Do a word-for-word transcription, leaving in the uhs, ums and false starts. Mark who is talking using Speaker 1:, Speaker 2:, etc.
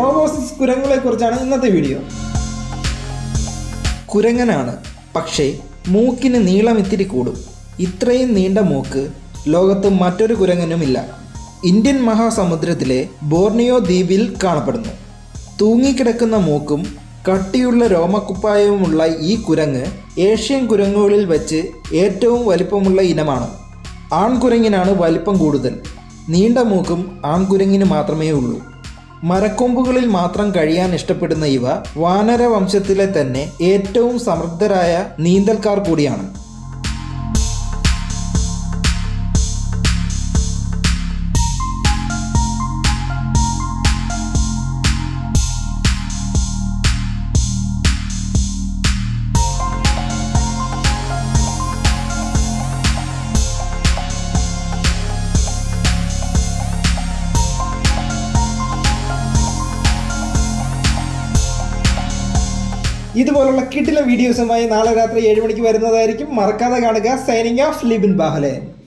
Speaker 1: പ്രോബോസിസ് കുരങ്ങുകളെക്കുറിച്ചാണ് ഇന്നത്തെ വീഡിയോ. കുരങ്ങനാണ്, പക്ഷേ മൂക്കിന് നീളം ഇത്തിരി കൂടും. ഇത്രയും നീണ്ട മൂക്ക് ലോകത്ത് മറ്റൊരു കുരങ്ങനുമില്ല. ഇന്ത്യൻ മഹാസമുദ്രത്തിലെ ബോർണിയോ ദ്വീപിൽ കാണപ്പെടുന്നു. തൂങ്ങിക്കിടക്കുന്ന മൂക്കും കട്ടിയുള്ള രോമക്കുപ്പായവുമുള്ള ഈ കുരങ്ങ് ഏഷ്യൻ കുരങ്ങുകളിൽ വെച്ച് ഏറ്റവും വലിപ്പമുള്ള ഇനമാണ്. ആൺകുരങ്ങിനാണ് വലിപ്പം കൂടുതൽ. നീണ്ട മൂക്കും ആൺകുരങ്ങിന് മാത്രമേ ഉള്ളൂ. മരക്കൊമ്പുകളിൽ മാത്രം കഴിയാൻ ഇഷ്ടപ്പെടുന്ന ഇവ വാനര വംശത്തിലെ തന്നെ ഏറ്റവും സമൃദ്ധരായ നീന്തൽക്കാർ കൂടിയാണ്. ഇതുപോലുള്ള കിടിലൻ വീഡിയോസുമായി നാളെ രാത്രി ഏഴ് മണിക്ക് വരുന്നതായിരിക്കും. മറക്കാതെ കാണുക. Signing off Libin Bahuleyan.